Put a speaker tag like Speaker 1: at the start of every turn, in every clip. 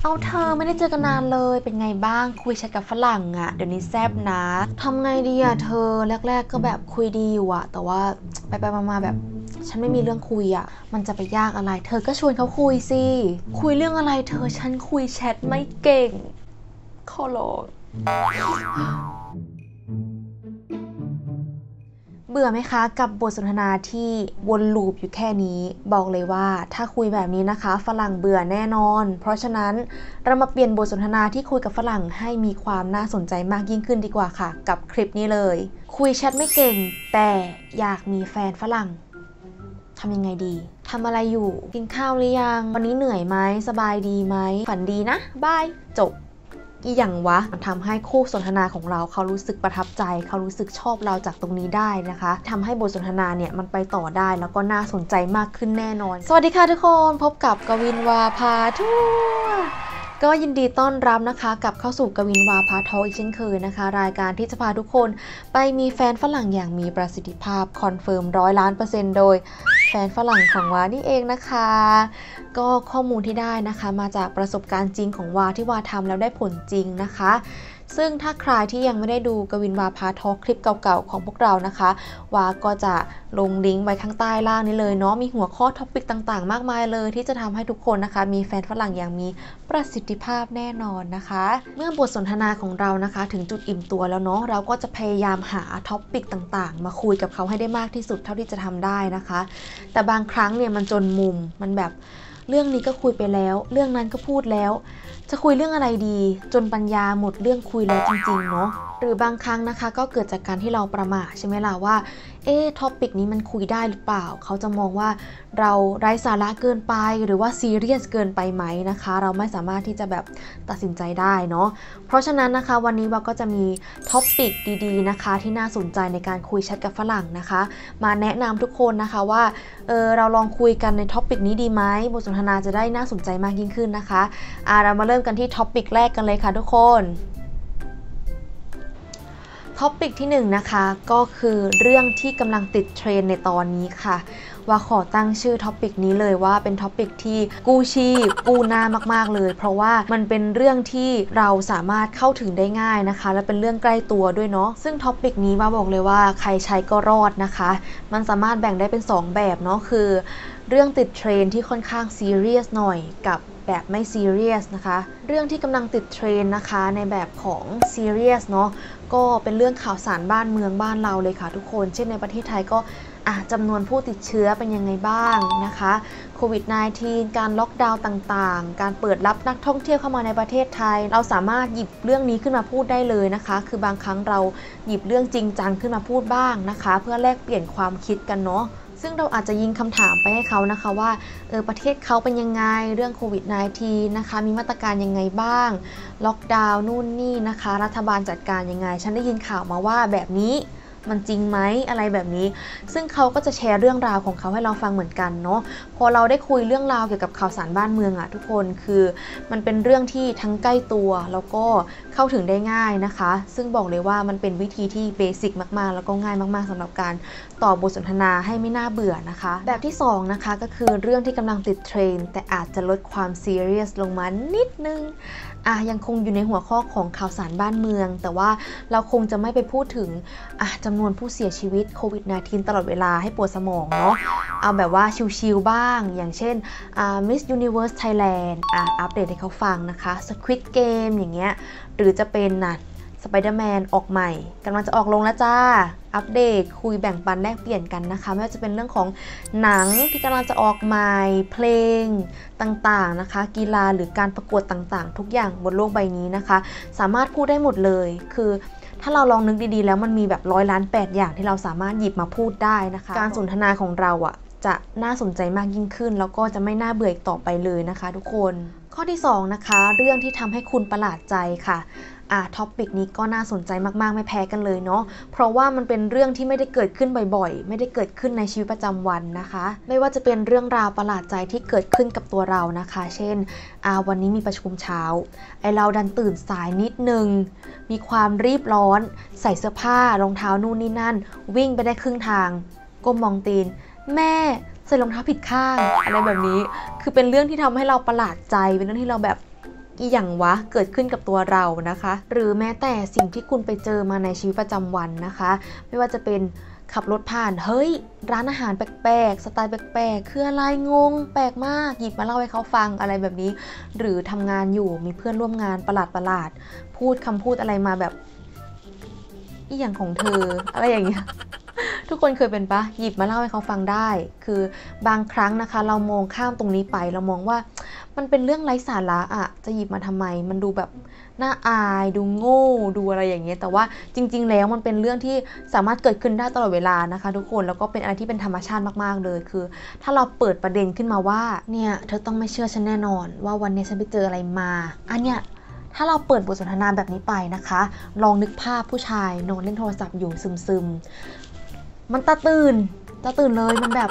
Speaker 1: เอาเธอไม่ได้เจอกันนานเลยเป็นไงบ้างคุยแชทกับฝรั่งอะเดี๋ยวนี้แซบนะทำไงดีอะเธอแรกๆก็แบบคุยดีอยู่อะแต่ว่าไปมาแบบฉันไม่มีเรื่องคุยอะมันจะไปยากอะไรเธอก็ชวนเขาคุยสิคุยเรื่องอะไรเธอฉันคุยแชทไม่เก่งขอร้องเบื่อไหมคะกับบทสนทนาที่วนลูปอยู่แค่นี้บอกเลยว่าถ้าคุยแบบนี้นะคะฝรั่งเบื่อแน่นอนเพราะฉะนั้นเรามาเปลี่ยนบทสนทนาที่คุยกับฝรั่งให้มีความน่าสนใจมากยิ่งขึ้นดีกว่าค่ะกับคลิปนี้เลยคุยแชทไม่เก่งแต่อยากมีแฟนฝรั่งทำยังไงดีทำอะไรอยู่กินข้าวหรือยังวันนี้เหนื่อยไหมสบายดีไหมฝันดีนะบายจบอีหยังวะทำให้คู่สนทนาของเราเขารู้สึกประทับใจเขารู้สึกชอบเราจากตรงนี้ได้นะคะทำให้บทสนทนาเนี่ยมันไปต่อได้แล้วก็น่าสนใจมากขึ้นแน่นอนสวัสดีค่ะทุกคนพบกับกวินวาพาทัวร์ก็ยินดีต้อนรับนะคะกลับเข้าสู่กวินวาพาทอล์กอีกเช่นเคยนะคะรายการที่จะพาทุกคนไปมีแฟนฝรั่งอย่างมีประสิทธิภาพคอนเฟิร์ม100%โดยแฟนฝรั่งของวานี่เองนะคะก็ข้อมูลที่ได้นะคะมาจากประสบการณ์จริงของวาที่วาทำแล้วได้ผลจริงนะคะซึ่งถ้าใครที่ยังไม่ได้ดูกวินวาพาทอล์กคลิปเก่าๆของพวกเรานะคะวาก็จะลงลิงก์ไว้ข้างใต้ล่างนี้เลยเนาะมีหัวข้อท็อปิกต่างๆมากมายเลยที่จะทำให้ทุกคนนะคะมีแฟนฝรั่งอย่างมีประสิทธิภาพแน่นอนนะคะเมื่อบทสนทนาของเรานะคะถึงจุดอิ่มตัวแล้วเนาะเราก็จะพยายามหาท็อปิกต่างๆมาคุยกับเขาให้ได้มากที่สุดเท่าที่จะทำได้นะคะแต่บางครั้งเนี่ยมันจนมุมมันแบบเรื่องนี้ก็คุยไปแล้วเรื่องนั้นก็พูดแล้วจะคุยเรื่องอะไรดีจนปัญญาหมดเรื่องคุยแล้วจริงๆเนาะหรือบางครั้งนะคะก็เกิดจากการที่เราประมาทใช่ไหมล่ะว่าท็อปิกนี้มันคุยได้หรือเปล่าเขาจะมองว่าเราไร้สาระเกินไปหรือว่าซีเรียสเกินไปไหมนะคะเราไม่สามารถที่จะแบบตัดสินใจได้เนาะเพราะฉะนั้นนะคะวันนี้เราก็จะมีท็อปิกดีๆนะคะที่น่าสนใจในการคุยแชทกับฝรั่งนะคะมาแนะนำทุกคนนะคะว่าเราลองคุยกันในท็อปิกนี้ดีไหมบทสนทนาจะได้น่าสนใจมากยิ่งขึ้นนะคะเรามาเริ่มกันที่ท็อปิกแรกกันเลยค่ะทุกคนท็อปิกที่1นะคะก็คือเรื่องที่กำลังติดเทรนด์ในตอนนี้ค่ะว่าขอตั้งชื่อท็อปิกนี้เลยว่าเป็นท็อปิกที่กู้ชีพกู้หน้ามากๆเลยเพราะว่ามันเป็นเรื่องที่เราสามารถเข้าถึงได้ง่ายนะคะและเป็นเรื่องใกล้ตัวด้วยเนาะซึ่งท็อปิกนี้มาบอกเลยว่าใครใช้ก็รอดนะคะมันสามารถแบ่งได้เป็น2แบบเนาะคือเรื่องติดเทรนด์ที่ค่อนข้างซีเรียสหน่อยกับแบบไม่ซีเรียสนะคะเรื่องที่กำลังติดเทรนด์นะคะในแบบของซีเรียสเนาะก็เป็นเรื่องข่าวสารบ้านเมืองบ้านเราเลยค่ะทุกคนเช่นในประเทศไทยก็จำนวนผู้ติดเชื้อเป็นยังไงบ้างนะคะโควิด -19 การล็อกดาวน์ต่างๆการเปิดรับนักท่องเที่ยวเข้ามาในประเทศไทยเราสามารถหยิบเรื่องนี้ขึ้นมาพูดได้เลยนะคะคือบางครั้งเราหยิบเรื่องจริงจังขึ้นมาพูดบ้างนะคะเพื่อแลกเปลี่ยนความคิดกันเนาะซึ่งเราอาจจะยิงคำถามไปให้เขานะคะว่าประเทศเขาเป็นยังไงเรื่องโควิด -19 นะคะมีมาตรการยังไงบ้างล็อกดาวน์นู่นนี่นะคะรัฐบาลจัดการยังไงฉันได้ยินข่าวมาว่าแบบนี้มันจริงไหมอะไรแบบนี้ซึ่งเขาก็จะแชร์เรื่องราวของเขาให้เราฟังเหมือนกันเนาะพอเราได้คุยเรื่องราวเกี่ยวกับข่าวสารบ้านเมืองทุกคนคือมันเป็นเรื่องที่ทั้งใกล้ตัวแล้วก็เข้าถึงได้ง่ายนะคะซึ่งบอกเลยว่ามันเป็นวิธีที่เบสิกมากๆแล้วก็ง่ายมากๆสำหรับการต่อบทสนทนาให้ไม่น่าเบื่อนะคะแบบที่2นะคะก็คือเรื่องที่กำลังติดเทรนด์แต่อาจจะลดความซีเรียสลงมานิดนึงยังคงอยู่ในหัวข้อของข่าวสารบ้านเมืองแต่ว่าเราคงจะไม่ไปพูดถึงจำนวนผู้เสียชีวิตโควิด -19 ตลอดเวลาให้ปวดสมองเนาะเอาแบบว่าชิลๆบ้างอย่างเช่นMiss Universe Thailand อัปเดตให้เขาฟังนะคะ Squid Game อย่างเงี้ยหรือจะเป็นSpider-Man ออกใหม่กำลังจะออกลงแล้วจ้าอัปเดตคุยแบ่งปันแลกเปลี่ยนกันนะคะไม่ว่าจะเป็นเรื่องของหนังที่กำลังจะออกใหม่เพลงต่างๆนะคะกีฬาหรือการประกวดต่างๆทุกอย่างบนโลกใบนี้นะคะสามารถพูดได้หมดเลยคือถ้าเราลองนึกดีๆแล้วมันมีแบบ100 ล้าน 8อย่างที่เราสามารถหยิบมาพูดได้นะคะการสนทนาของเราจะน่าสนใจมากยิ่งขึ้นแล้วก็จะไม่น่าเบื่ออีกต่อไปเลยนะคะทุกคนข้อที่2นะคะเรื่องที่ทำให้คุณประหลาดใจค่ะท็อปิกนี้ก็น่าสนใจมากๆไม่แพ้กันเลยเนาะเพราะว่ามันเป็นเรื่องที่ไม่ได้เกิดขึ้นบ่อยๆไม่ได้เกิดขึ้นในชีวิตประจำวันนะคะไม่ว่าจะเป็นเรื่องราวประหลาดใจที่เกิดขึ้นกับตัวเรานะคะเช่นวันนี้มีประชุมเช้าเราดันตื่นสายนิดนึงมีความรีบร้อนใส่เสื้อผ้ารองเท้านู่นนี่นั่นวิ่งไปได้ครึ่งทางก้มมองตีนแม่ใส่รองเท้าผิดข้างอะไรแบบนี้คือเป็นเรื่องที่ทำให้เราประหลาดใจเป็นเรื่องที่เราแบบอีหยังวะเกิดขึ้นกับตัวเรานะคะหรือแม้แต่สิ่งที่คุณไปเจอมาในชีวิตประจำวันนะคะไม่ว่าจะเป็นขับรถผ่านเฮ้ยร้านอาหารแปลกๆสไตล์แปลกๆคืออะไรงงแปลกมากหยิบมาเล่าให้เขาฟังอะไรแบบนี้หรือทำงานอยู่มีเพื่อนร่วมงานประหลาดพูดคำพูดอะไรมาแบบอีหยังของเธออะไรอย่างเงี้ยทุกคนเคยเป็นปะหยิบมาเล่าให้เขาฟังได้คือบางครั้งนะคะเรามองข้ามตรงนี้ไปเรามองว่ามันเป็นเรื่องไร้สาระอะจะหยิบมาทำไมมันดูแบบน่าอายดูโง่ดูอะไรอย่างเงี้ยแต่ว่าจริงๆแล้วมันเป็นเรื่องที่สามารถเกิดขึ้นได้ตลอดเวลานะคะทุกคนแล้วก็เป็นอะไรที่เป็นธรรมชาติมากๆเลยคือถ้าเราเปิดประเด็นขึ้นมาว่าเนี่ยเธอต้องไม่เชื่อฉันแน่นอนว่าวันนี้ฉันไปเจออะไรมาอันเนี้ยถ้าเราเปิดบทสนทนาแบบนี้ไปนะคะลองนึกภาพผู้ชายนอนเล่นโทรศัพท์อยู่ซึมๆมันตาตื่นเลยมันแบบ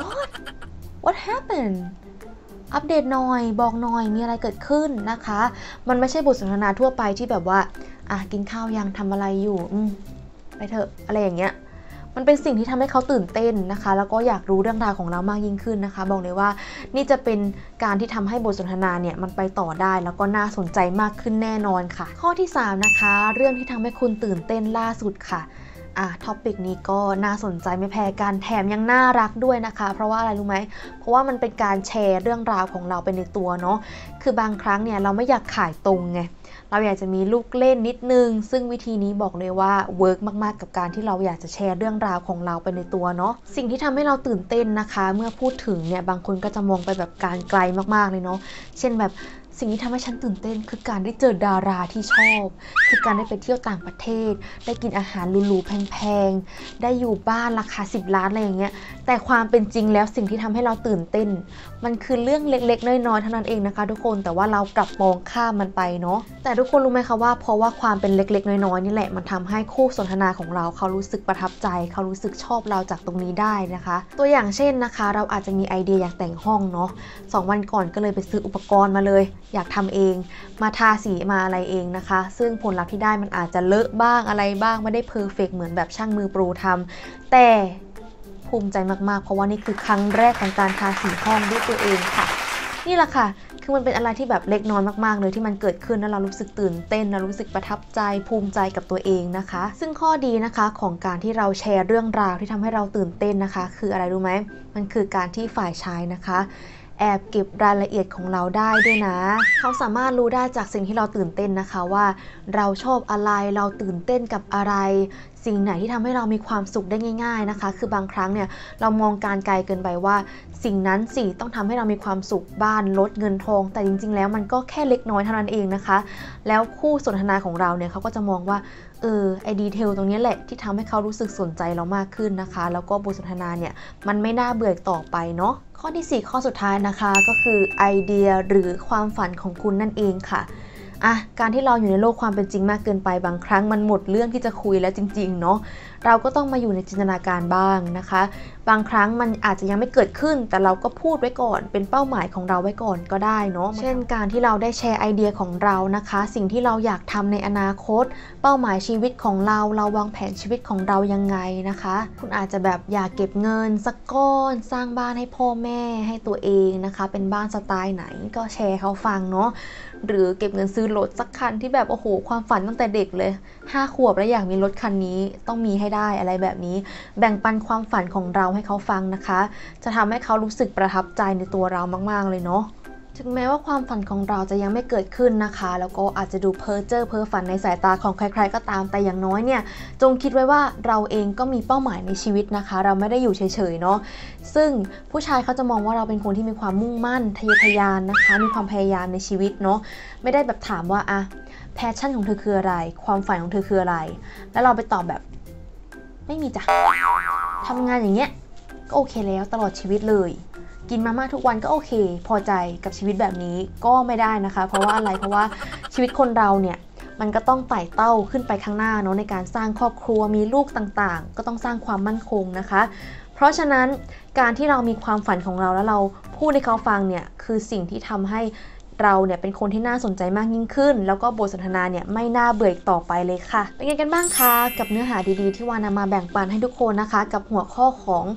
Speaker 1: what happened อัปเดตหน่อยบอกหน่อยมีอะไรเกิดขึ้นนะคะมันไม่ใช่บทสนทนาทั่วไปที่แบบว่ากินข้าวยังทำอะไรอยู่ไปเถอะอะไรอย่างเงี้ยมันเป็นสิ่งที่ทำให้เขาตื่นเต้นนะคะแล้วก็อยากรู้เรื่องราวของเรามากยิ่งขึ้นนะคะบอกเลยว่านี่จะเป็นการที่ทำให้บทสนทนาเนี่ยมันไปต่อได้แล้วก็น่าสนใจมากขึ้นแน่นอนค่ะข้อที่3นะคะเรื่องที่ทำให้คุณตื่นเต้นล่าสุดค่ะท็อปิกนี้ก็น่าสนใจไม่แพ้กันแถมยังน่ารักด้วยนะคะเพราะว่าอะไรรู้ไหมเพราะว่ามันเป็นการแชร์เรื่องราวของเราไปในตัวเนาะคือบางครั้งเนี่ยเราไม่อยากขายตรงไงเราอยากจะมีลูกเล่นนิดนึงซึ่งวิธีนี้บอกเลยว่าเวิร์กมากๆกับการที่เราอยากจะแชร์เรื่องราวของเราไปในตัวเนาะสิ่งที่ทำให้เราตื่นเต้นนะคะเมื่อพูดถึงเนี่ยบางคนก็จะมองไปแบบการไกลมากๆเลยเนาะเช่นแบบสิ่งที่ทำให้ฉันตื่นเต้นคือการได้เจอดาราที่ชอบคือการได้ไปเที่ยวต่างประเทศได้กินอาหารหรูๆแพงๆได้อยู่บ้านราคา10 ล้านอะไรอย่างเงี้ยแต่ความเป็นจริงแล้วสิ่งที่ทำให้เราตื่นเต้นมันคือเรื่องเล็กๆน้อยๆเท่านั้นเองนะคะทุกคนแต่ว่าเรากลับมองข้ามมันไปเนาะแต่ทุกคนรู้ไหมคะว่าเพราะว่าความเป็นเล็กๆน้อยๆนี่แหละมันทำให้คู่สนทนาของเราเขารู้สึกประทับใจเขารู้สึกชอบเราจากตรงนี้ได้นะคะตัวอย่างเช่นนะคะเราอาจจะมีไอเดียอยากแต่งห้องเนาะ2 วันก่อนก็เลยไปซื้ออุปกรณ์มาเลยอยากทำเองมาทาสีมาอะไรเองนะคะซึ่งผลลัพธ์ที่ได้มันอาจจะเลอะบ้างอะไรบ้างไม่ได้เพอร์เฟกต์เหมือนแบบช่างมือโปรทำแต่ภูมิใจมากๆเพราะว่านี่คือครั้งแรกของการทาสีห้องด้วยตัวเองค่ะนี่แหละค่ะคือมันเป็นอะไรที่แบบเล็กน้อยมากๆเลยที่มันเกิดขึ้นแล้วเรารู้สึกตื่นเต้นเรารู้สึกประทับใจภูมิใจกับตัวเองนะคะซึ่งข้อดีนะคะของการที่เราแชร์เรื่องราวที่ทำให้เราตื่นเต้นนะคะคืออะไรรู้ไหมมันคือการที่ฝ่ายชายนะคะแอบเก็บรายละเอียดของเราได้ด้วยนะเขาสามารถรู้ได้จากสิ่งที่เราตื่นเต้นนะคะว่าเราชอบอะไรเราตื่นเต้นกับอะไรสิ่งไหนที่ทำให้เรามีความสุขได้ง่ายๆนะคะคือบางครั้งเนี่ยเรามองการไกลเกินไปว่าสิ่งนั้นสิต้องทำให้เรามีความสุขบ้านรถเงินทองแต่จริงๆแล้วมันก็แค่เล็กน้อยเท่านั้นเองนะคะแล้วคู่สนทนาของเราเนี่ยเขาก็จะมองว่าไอ้ดีเทลตรงนี้แหละที่ทำให้เขารู้สึกสนใจเรามากขึ้นนะคะแล้วก็บทสนทนาเนี่ยมันไม่น่าเบื่อต่อไปเนาะข้อที่4ข้อสุดท้ายนะคะก็คือไอเดียหรือความฝันของคุณนั่นเองค่ะการที่เราอยู่ในโลกความเป็นจริงมากเกินไปบางครั้งมันหมดเรื่องที่จะคุยแล้วจริงๆเนาะเราก็ต้องมาอยู่ในจินตนาการบ้างนะคะบางครั้งมันอาจจะยังไม่เกิดขึ้นแต่เราก็พูดไว้ก่อนเป็นเป้าหมายของเราไว้ก่อนก็ได้เนาะเช่นการที่เราได้แชร์ไอเดียของเรานะคะสิ่งที่เราอยากทำในอนาคตเป้าหมายชีวิตของเราวางแผนชีวิตของเรายังไงนะคะคุณอาจจะแบบอยากเก็บเงินสักก้อนสร้างบ้านให้พ่อแม่ให้ตัวเองนะคะเป็นบ้านสไตล์ไหนก็แชร์เขาฟังเนาะหรือเก็บเงินซื้อรถสักคันที่แบบโอ้โหความฝันตั้งแต่เด็กเลย5 ขวบแล้วอยากมีรถคันนี้ต้องมีให้ได้อะไรแบบนี้แบ่งปันความฝันของเราให้เขาฟังนะคะจะทำให้เขารู้สึกประทับใจในตัวเรามากๆเลยเนาะถึงแม้ว่าความฝันของเราจะยังไม่เกิดขึ้นนะคะแล้วก็อาจจะดูเพ้อเจ้อเพ้อฝันในสายตาของใครๆก็ตามแต่อย่างน้อยเนี่ยจงคิดไว้ว่าเราเองก็มีเป้าหมายในชีวิตนะคะเราไม่ได้อยู่เฉยๆเนาะซึ่งผู้ชายเขาจะมองว่าเราเป็นคนที่มีความมุ่งมั่นทะเยอทะยานนะคะมีความพยายามในชีวิตเนาะไม่ได้แบบถามว่าแพชชั่นของเธอคืออะไรความฝันของเธอคืออะไรแล้วเราไปตอบแบบไม่มีจ้ะทำงานอย่างเงี้ยก็โอเคแล้วตลอดชีวิตเลยกินมาม่าทุกวันก็โอเคพอใจกับชีวิตแบบนี้ก็ไม่ได้นะคะเพราะว่าอะไรเพราะว่าชีวิตคนเราเนี่ยมันก็ต้องไต่เต้าขึ้นไปข้างหน้าเนาะในการสร้างครอบครัวมีลูกต่างๆก็ต้องสร้างความมั่นคงนะคะเพราะฉะนั้นการที่เรามีความฝันของเราแล้วเราพูดให้เขาฟังเนี่ยคือสิ่งที่ทำให้เราเนี่ยเป็นคนที่น่าสนใจมากยิ่งขึ้นแล้วก็บทสนทนาเนี่ยไม่น่าเบื่อต่อไปเลยค่ะเป็นไงกันบ้างคะกับเนื้อหาดีๆที่วานำมาแบ่งปันให้ทุกคนนะคะกับหัวข้อของ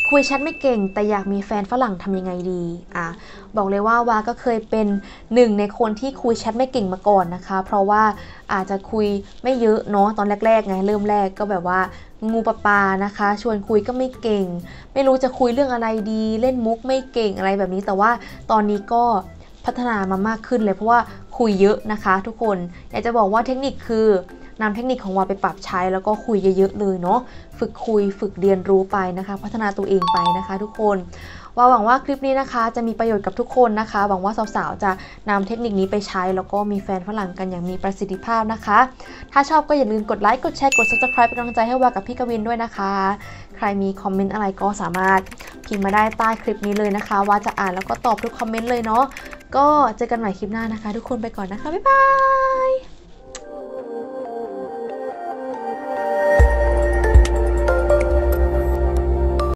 Speaker 1: คุยแชทไม่เก่งแต่อยากมีแฟนฝรั่งทำยังไงดีบอกเลยว่าวาก็เคยเป็นหนึ่งในคนที่คุยแชทไม่เก่งมาก่อนนะคะเพราะว่าอาจจะคุยไม่เยอะเนาะตอนแรกๆไงเริ่มแรกก็แบบว่างูปลานะคะชวนคุยก็ไม่เก่งไม่รู้จะคุยเรื่องอะไรดีเล่นมุกไม่เก่งอะไรแบบนี้แต่ว่าตอนนี้ก็พัฒนามามากขึ้นเลยเพราะว่าคุยเยอะนะคะทุกคนอยากจะบอกว่าเทคนิคคือนำเทคนิคของวาไปปรับใช้แล้วก็คุยเยอะๆเลยเนาะฝึกคุยฝึกเรียนรู้ไปนะคะพัฒนาตัวเองไปนะคะทุกคนว่าหวังว่าคลิปนี้นะคะจะมีประโยชน์กับทุกคนนะคะหวังว่าสาวๆจะนำเทคนิคนี้ไปใช้แล้วก็มีแฟนฝรั่งกันอย่างมีประสิทธิภาพนะคะถ้าชอบก็อย่าลืมกดไลค์กดแชร์กด Subscribe เป็นกำลังใจให้วากับพี่กวินด้วยนะคะใครมีคอมเมนต์อะไรก็สามารถพิมพ์มาได้ใต้คลิปนี้เลยนะคะว่าจะอ่านแล้วก็ตอบทุกคอมเมนต์เลยเนาะก็เจอกันใหม่คลิปหน้านะคะทุกคนไปก่อนนะคะบ๊ายบาย